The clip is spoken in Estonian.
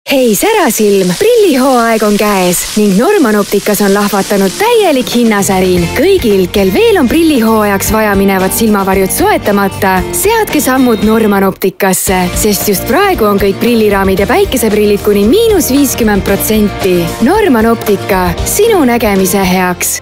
hei särasilm, prillihooaeg on käes ning Norman Opticas on lahvatanud täielik hinnasärin. Kõigil, kel veel on prillihooajaks vaja minevad silmavarjud soetamata, seadke sammud Norman Opticasse, sest just praegu on kõik prilliraamid ja päikeseprillid kuni -50%. Norman Optica, sinu nägemise heaks.